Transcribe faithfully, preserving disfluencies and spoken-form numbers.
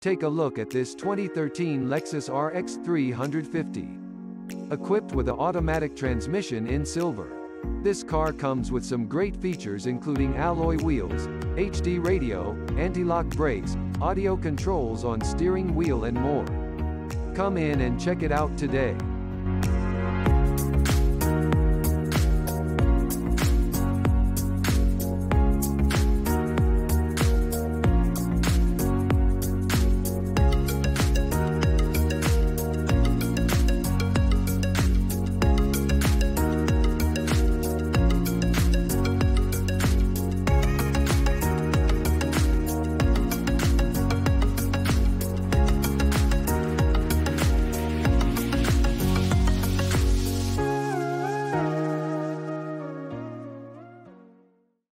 Take a look at this twenty thirteen Lexus R X three fifty. Equipped with an automatic transmission in silver. This car comes with some great features including alloy wheels, H D radio, anti-lock brakes, audio controls on steering wheel and more. Come in and check it out today.